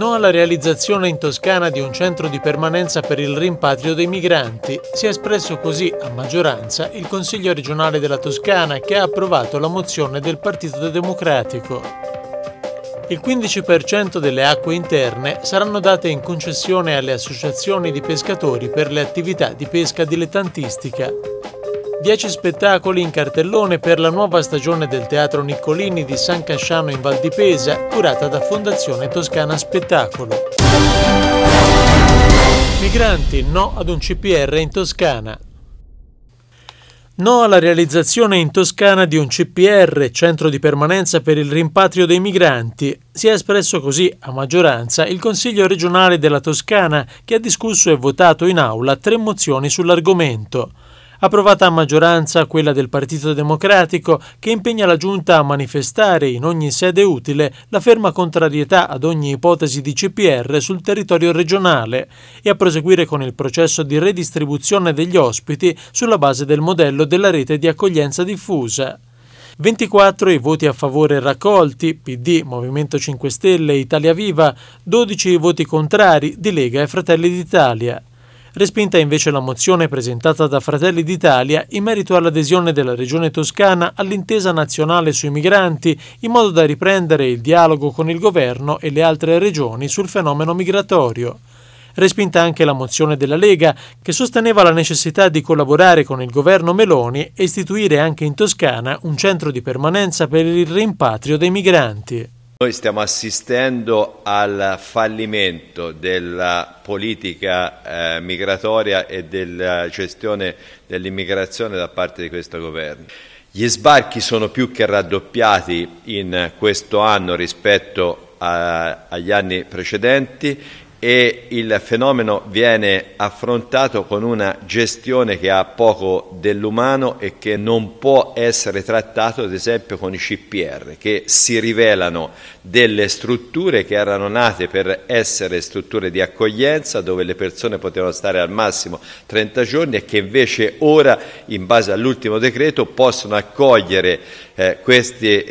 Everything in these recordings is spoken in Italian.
No alla realizzazione in Toscana di un centro di permanenza per il rimpatrio dei migranti. Si è espresso così a maggioranza il Consiglio regionale della Toscana, che ha approvato la mozione del Partito Democratico. Il 15% delle acque interne saranno date in concessione alle associazioni di pescatori per le attività di pesca dilettantistica. 10 spettacoli in cartellone per la nuova stagione del Teatro Niccolini di San Casciano in Val di Pesa, curata da Fondazione Toscana Spettacolo. Migranti, no ad un CPR in Toscana. No alla realizzazione in Toscana di un CPR, centro di permanenza per il rimpatrio dei migranti. Si è espresso così a maggioranza il Consiglio regionale della Toscana, che ha discusso e votato in aula 3 mozioni sull'argomento. Approvata a maggioranza quella del Partito Democratico, che impegna la Giunta a manifestare in ogni sede utile la ferma contrarietà ad ogni ipotesi di CPR sul territorio regionale e a proseguire con il processo di redistribuzione degli ospiti sulla base del modello della rete di accoglienza diffusa. 24 i voti a favore raccolti, PD, Movimento 5 Stelle e Italia Viva, 12 i voti contrari di Lega e Fratelli d'Italia. Respinta invece la mozione presentata da Fratelli d'Italia in merito all'adesione della Regione Toscana all'intesa nazionale sui migranti, in modo da riprendere il dialogo con il governo e le altre regioni sul fenomeno migratorio. Respinta anche la mozione della Lega, che sosteneva la necessità di collaborare con il governo Meloni e istituire anche in Toscana un centro di permanenza per il rimpatrio dei migranti. Noi stiamo assistendo al fallimento della politica migratoria e della gestione dell'immigrazione da parte di questo governo. Gli sbarchi sono più che raddoppiati in questo anno rispetto agli anni precedenti e il fenomeno viene affrontato con una gestione che ha poco dell'umano e che non può essere trattato ad esempio con i CPR, che si rivelano delle strutture che erano nate per essere strutture di accoglienza dove le persone potevano stare al massimo 30 giorni e che invece ora, in base all'ultimo decreto, possono accogliere questi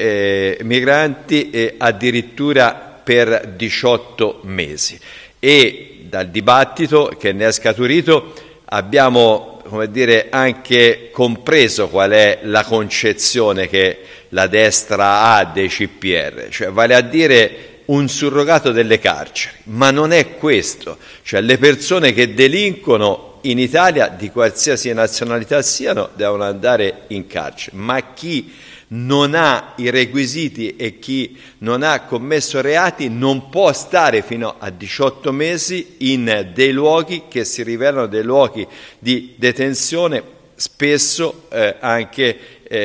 migranti addirittura per 18 mesi. E dal dibattito che ne è scaturito abbiamo, anche compreso qual è la concezione che la destra ha dei CPR, cioè vale a dire un surrogato delle carceri, ma non è questo, cioè le persone che delinquono in Italia, di qualsiasi nazionalità siano, devono andare in carcere, ma chi non ha i requisiti e chi non ha commesso reati non può stare fino a 18 mesi in dei luoghi che si rivelano dei luoghi di detenzione, spesso anche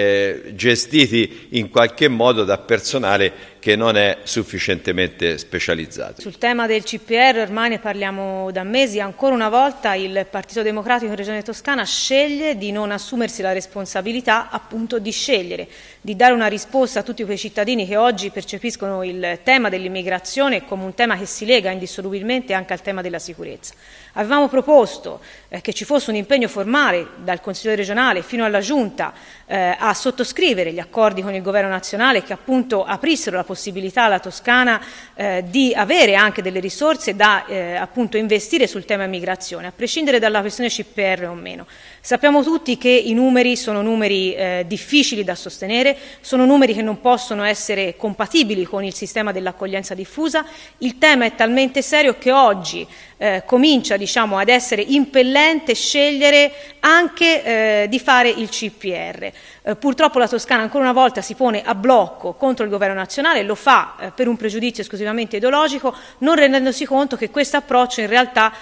gestiti in qualche modo da personale che non è sufficientemente specializzato. Sul tema del CPR ormai ne parliamo da mesi, ancora una volta il Partito Democratico in Regione Toscana sceglie di non assumersi la responsabilità appunto di scegliere, di dare una risposta a tutti quei cittadini che oggi percepiscono il tema dell'immigrazione come un tema che si lega indissolubilmente anche al tema della sicurezza. Avevamo proposto che ci fosse un impegno formale dal Consiglio regionale fino alla Giunta a sottoscrivere gli accordi con il Governo nazionale che appunto aprissero la possibilità alla Toscana di avere anche delle risorse da appunto investire sul tema immigrazione, a prescindere dalla questione CPR o meno. Sappiamo tutti che i numeri sono numeri difficili da sostenere, sono numeri che non possono essere compatibili con il sistema dell'accoglienza diffusa. Il tema è talmente serio che oggi comincia ad essere impellente scegliere anche di fare il CPR. Purtroppo la Toscana ancora una volta si pone a blocco contro il governo nazionale, lo fa per un pregiudizio esclusivamente ideologico, non rendendosi conto che questo approccio in realtà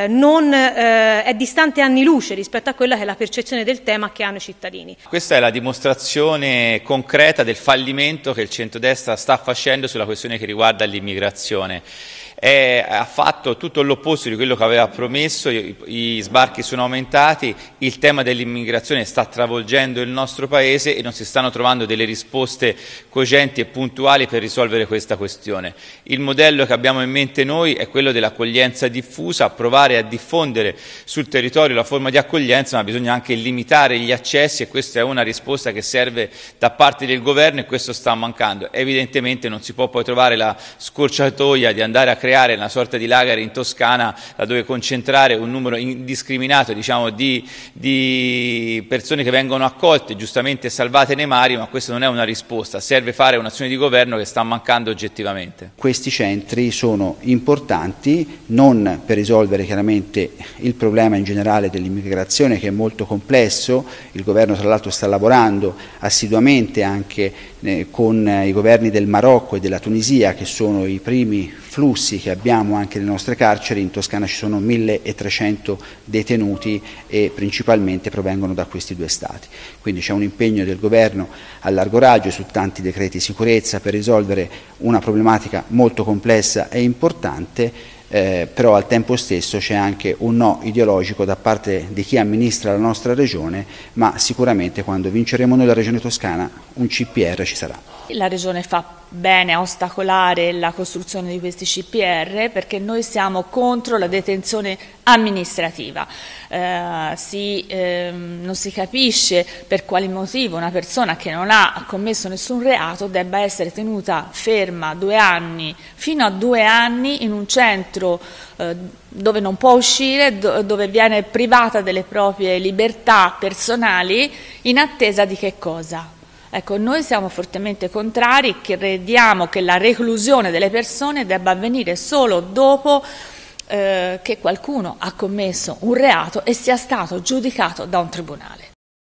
è distante anni luce rispetto a quella che è la percezione del tema che hanno i cittadini. Questa è la dimostrazione concreta del fallimento che il centrodestra sta facendo sulla questione che riguarda l'immigrazione. Ha fatto tutto l'opposto di quello che aveva promesso, i sbarchi sono aumentati, il tema dell'immigrazione sta travolgendo il nostro Paese e non si stanno trovando delle risposte cogenti e puntuali per risolvere questa questione. Il modello che abbiamo in mente noi è quello dell'accoglienza diffusa, provare a diffondere sul territorio la forma di accoglienza, ma bisogna anche limitare gli accessi e questa è una risposta che serve da parte del governo e questo sta mancando. Evidentemente non si può poi trovare la scorciatoia di andare a creare creare una sorta di lager in Toscana dove concentrare un numero indiscriminato, diciamo, di persone che vengono accolte, giustamente salvate nei mari, ma questo non è una risposta, serve fare un'azione di governo che sta mancando oggettivamente. Questi centri sono importanti non per risolvere chiaramente il problema in generale dell'immigrazione, che è molto complesso. Il governo tra l'altro sta lavorando assiduamente anche con i governi del Marocco e della Tunisia, che sono i primi flussi che abbiamo anche nelle nostre carceri. In Toscana ci sono 1300 detenuti e principalmente provengono da questi due stati. Quindi c'è un impegno del governo a largo raggio su tanti decreti sicurezza per risolvere una problematica molto complessa e importante. Però al tempo stesso c'è anche un no ideologico da parte di chi amministra la nostra regione, ma sicuramente quando vinceremo noi la regione Toscana un CPR ci sarà. La regione fa bene a ostacolare la costruzione di questi CPR perché noi siamo contro la detenzione amministrativa. Non si capisce per quale motivo una persona che non ha commesso nessun reato debba essere tenuta ferma 2 anni, fino a 2 anni in un centro dove non può uscire, dove viene privata delle proprie libertà personali in attesa di che cosa? Ecco, noi siamo fortemente contrari, crediamo che la reclusione delle persone debba avvenire solo dopo che qualcuno ha commesso un reato e sia stato giudicato da un tribunale.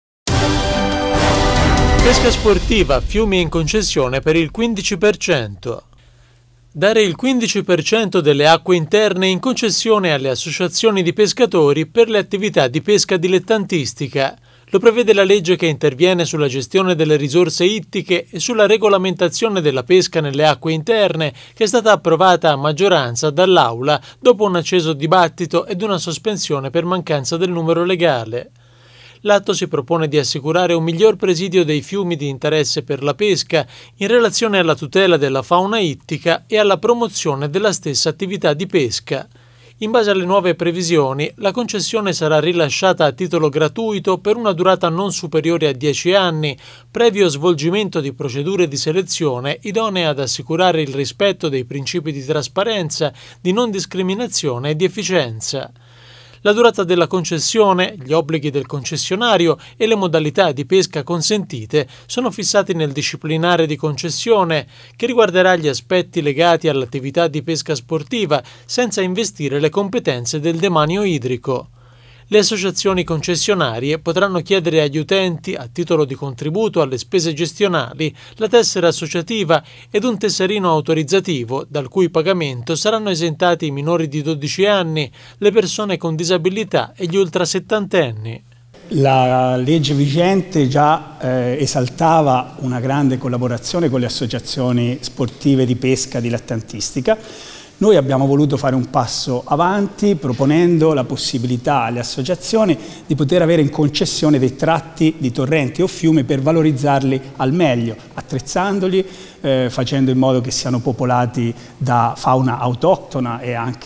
Pesca sportiva, fiumi in concessione per il 15%. Dare il 15% delle acque interne in concessione alle associazioni di pescatori per le attività di pesca dilettantistica. Lo prevede la legge che interviene sulla gestione delle risorse ittiche e sulla regolamentazione della pesca nelle acque interne, che è stata approvata a maggioranza dall'Aula dopo un acceso dibattito ed una sospensione per mancanza del numero legale. L'atto si propone di assicurare un miglior presidio dei fiumi di interesse per la pesca in relazione alla tutela della fauna ittica e alla promozione della stessa attività di pesca. In base alle nuove previsioni, la concessione sarà rilasciata a titolo gratuito per una durata non superiore a 10 anni, previo svolgimento di procedure di selezione idonee ad assicurare il rispetto dei principi di trasparenza, di non discriminazione e di efficienza. La durata della concessione, gli obblighi del concessionario e le modalità di pesca consentite sono fissati nel disciplinare di concessione, che riguarderà gli aspetti legati all'attività di pesca sportiva, senza investire le competenze del demanio idrico. Le associazioni concessionarie potranno chiedere agli utenti, a titolo di contributo alle spese gestionali, la tessera associativa ed un tesserino autorizzativo, dal cui pagamento saranno esentati i minori di 12 anni, le persone con disabilità e gli ultrasettantenni. La legge vigente già esaltava una grande collaborazione con le associazioni sportive di pesca dilettantistica. Noi abbiamo voluto fare un passo avanti proponendo la possibilità alle associazioni di poter avere in concessione dei tratti di torrenti o fiumi per valorizzarli al meglio, attrezzandoli, facendo in modo che siano popolati da fauna autoctona e anche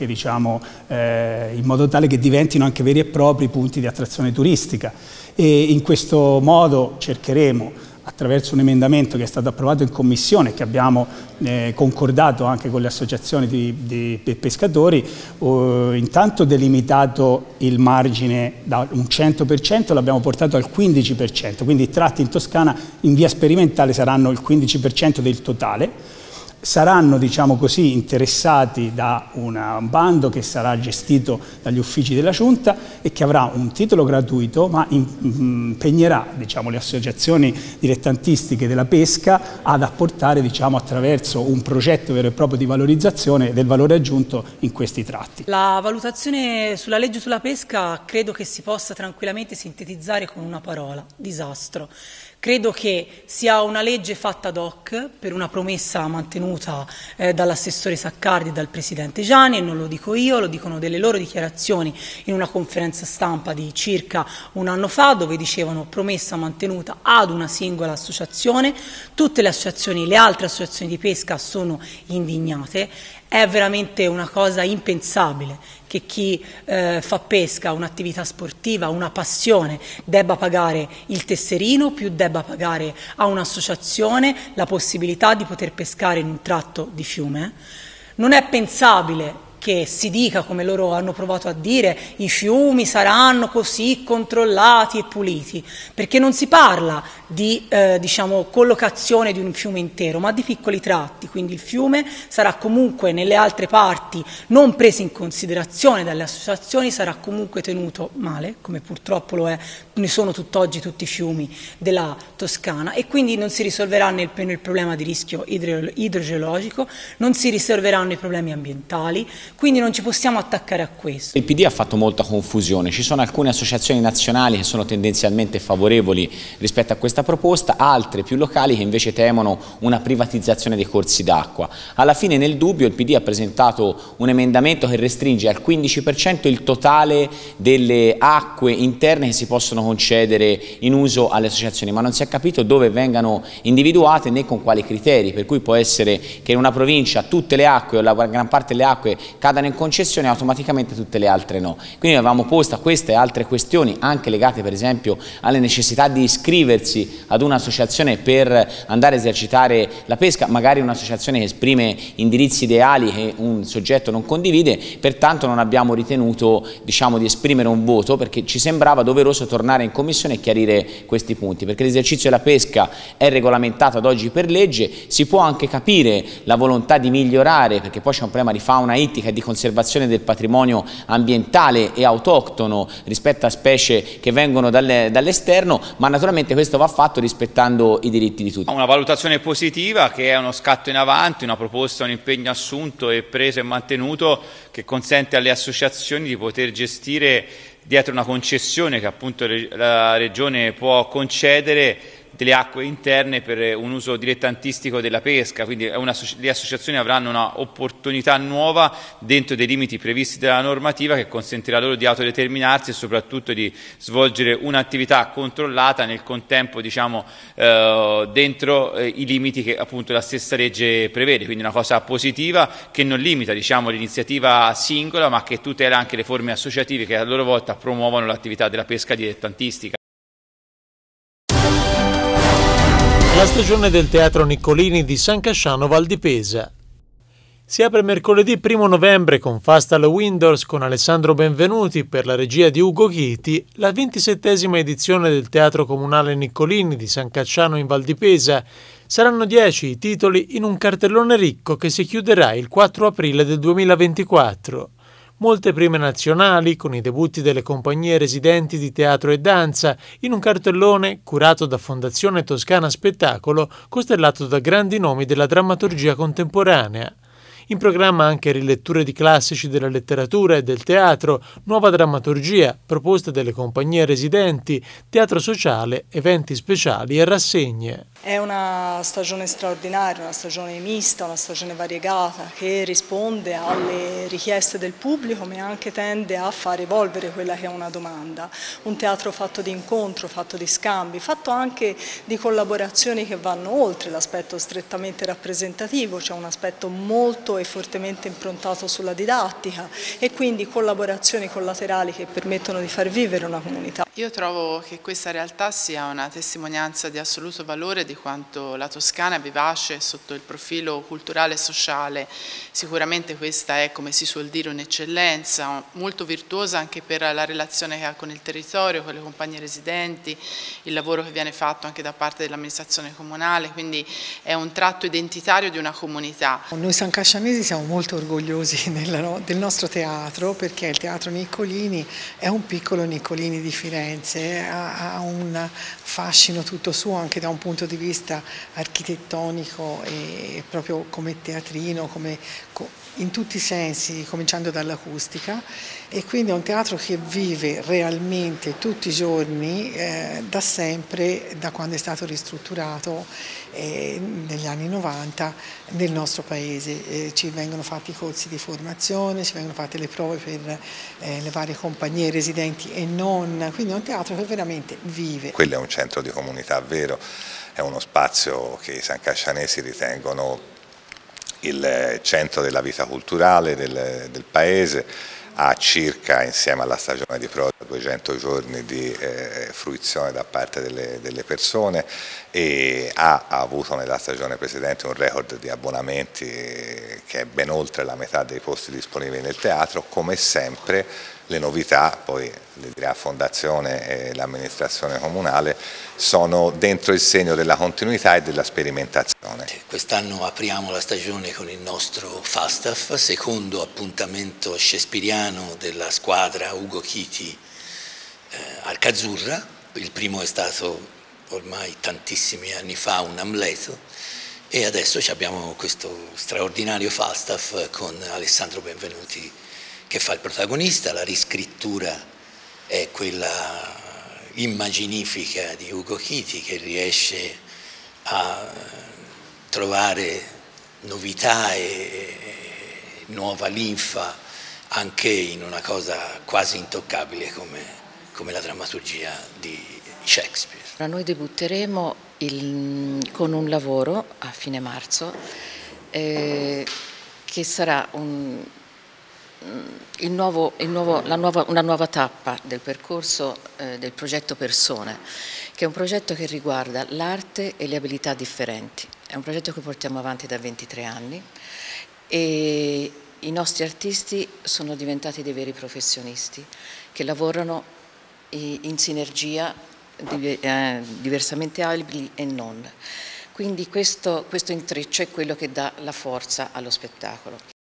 in modo tale che diventino anche veri e propri punti di attrazione turistica. E in questo modo cercheremo, attraverso un emendamento che è stato approvato in commissione e che abbiamo concordato anche con le associazioni di pescatori, intanto delimitato il margine da un 100%, l'abbiamo portato al 15%, quindi i tratti in Toscana in via sperimentale saranno il 15% del totale. Saranno, interessati da un bando che sarà gestito dagli uffici della Giunta e che avrà un titolo gratuito, ma impegnerà, le associazioni dilettantistiche della pesca ad apportare, attraverso un progetto vero e proprio di valorizzazione del valore aggiunto in questi tratti. La valutazione sulla legge sulla pesca credo che si possa tranquillamente sintetizzare con una parola: disastro. Credo che sia una legge fatta ad hoc per una promessa mantenuta dall'assessore Saccardi e dal presidente Gianni, e non lo dico io, lo dicono delle loro dichiarazioni in una conferenza stampa di circa un anno fa, dove dicevano promessa mantenuta ad una singola associazione. Tutte le associazioni, le altre associazioni di pesca sono indignate. È veramente una cosa impensabile che chi fa pesca, un'attività sportiva, una passione, debba pagare il tesserino, più debba pagare a un'associazione la possibilità di poter pescare in un tratto di fiume. Non è pensabile che si dica, come loro hanno provato a dire, i fiumi saranno così controllati e puliti, perché non si parla di collocazione di un fiume intero, ma di piccoli tratti, quindi il fiume sarà comunque nelle altre parti non preso in considerazione dalle associazioni, sarà comunque tenuto male, come purtroppo lo è, ne sono tutt'oggi tutti i fiumi della Toscana, e quindi non si risolverà il problema di rischio idrogeologico, non si risolveranno i problemi ambientali, quindi non ci possiamo attaccare a questo. Il PD ha fatto molta confusione, ci sono alcune associazioni nazionali che sono tendenzialmente favorevoli rispetto a questa proposta, altre più locali che invece temono una privatizzazione dei corsi d'acqua. Alla fine, nel dubbio, il PD ha presentato un emendamento che restringe al 15% il totale delle acque interne che si possono concedere in uso alle associazioni, ma non si è capito dove vengano individuate né con quali criteri, per cui può essere che in una provincia tutte le acque o la gran parte delle acque cadano in concessione e automaticamente tutte le altre no. Quindi avevamo posto queste e altre questioni, anche legate per esempio alle necessità di iscriversi ad un'associazione per andare a esercitare la pesca, magari un'associazione che esprime indirizzi ideali che un soggetto non condivide, pertanto non abbiamo ritenuto di esprimere un voto, perché ci sembrava doveroso tornare in commissione e chiarire questi punti, perché l'esercizio della pesca è regolamentato ad oggi per legge, si può anche capire la volontà di migliorare, perché poi c'è un problema di fauna ittica e di conservazione del patrimonio ambientale e autoctono rispetto a specie che vengono dall'esterno, ma naturalmente questo va fatto rispettando i diritti di tutti. Una valutazione positiva, che è uno scatto in avanti, una proposta, un impegno assunto e preso e mantenuto, che consente alle associazioni di poter gestire dietro una concessione che appunto la Regione può concedere delle acque interne per un uso dilettantistico della pesca, quindi le associazioni avranno un'opportunità nuova dentro dei limiti previsti dalla normativa, che consentirà loro di autodeterminarsi e soprattutto di svolgere un'attività controllata nel contempo, dentro i limiti che appunto la stessa legge prevede, quindi una cosa positiva che non limita l'iniziativa singola, ma che tutela anche le forme associative che a loro volta promuovono l'attività della pesca dilettantistica. La stagione del Teatro Niccolini di San Casciano Val di Pesa. Si apre mercoledì 1 novembre con Fastal Windows con Alessandro Benvenuti per la regia di Ugo Chiti, la 27esima edizione del Teatro Comunale Niccolini di San Casciano in Val di Pesa. Saranno 10 i titoli in un cartellone ricco che si chiuderà il 4 aprile del 2024. Molte prime nazionali, con i debutti delle compagnie residenti di teatro e danza, in un cartellone curato da Fondazione Toscana Spettacolo, costellato da grandi nomi della drammaturgia contemporanea. In programma anche riletture di classici della letteratura e del teatro, nuova drammaturgia, proposte delle compagnie residenti, teatro sociale, eventi speciali e rassegne. È una stagione straordinaria, una stagione mista, una stagione variegata che risponde alle richieste del pubblico, ma anche tende a far evolvere quella che è una domanda. Un teatro fatto di incontro, fatto di scambi, fatto anche di collaborazioni che vanno oltre l'aspetto strettamente rappresentativo, c'è un aspetto molto e fortemente improntato sulla didattica e quindi collaborazioni collaterali che permettono di far vivere una comunità. Io trovo che questa realtà sia una testimonianza di assoluto valore di quanto la Toscana è vivace sotto il profilo culturale e sociale. Sicuramente questa è, come si suol dire, un'eccellenza, molto virtuosa anche per la relazione che ha con il territorio, con le compagnie residenti, il lavoro che viene fatto anche da parte dell'amministrazione comunale, quindi è un tratto identitario di una comunità. Noi sancascianesi siamo molto orgogliosi del nostro teatro, perché il Teatro Niccolini è un piccolo Niccolini di Firenze, ha un fascino tutto suo anche da un punto di vista architettonico e proprio come teatrino, in tutti i sensi, cominciando dall'acustica, e quindi è un teatro che vive realmente tutti i giorni da sempre, da quando è stato ristrutturato negli anni 90 nel nostro paese. Ci vengono fatti i corsi di formazione, ci vengono fatte le prove per le varie compagnie residenti e non, quindi è un teatro che veramente vive. Quello è un centro di comunità vero, è uno spazio che i sancascianesi ritengono il centro della vita culturale del paese. ha circa, insieme alla stagione di proroga, 200 giorni di fruizione da parte delle persone e ha avuto nella stagione precedente un record di abbonamenti che è ben oltre la metà dei posti disponibili nel teatro. Come sempre le novità, poi le dirà Fondazione e l'amministrazione comunale, sono dentro il segno della continuità e della sperimentazione. Quest'anno apriamo la stagione con il nostro Falstaff, secondo appuntamento shakespeariano della squadra Ugo Chiti Arcazzurra. Il primo è stato ormai tantissimi anni fa un Amleto e adesso abbiamo questo straordinario Falstaff con Alessandro Benvenuti che fa il protagonista. La riscrittura è quella immaginifica di Ugo Chiti, che riesce a trovare novità e nuova linfa anche in una cosa quasi intoccabile come la drammaturgia di Shakespeare. Noi debutteremo con un lavoro a fine marzo che sarà una nuova tappa del percorso del progetto Persone, che è un progetto che riguarda l'arte e le abilità differenti. È un progetto che portiamo avanti da 23 anni e i nostri artisti sono diventati dei veri professionisti che lavorano in sinergia, diversamente abili e non. Quindi questo intreccio è quello che dà la forza allo spettacolo.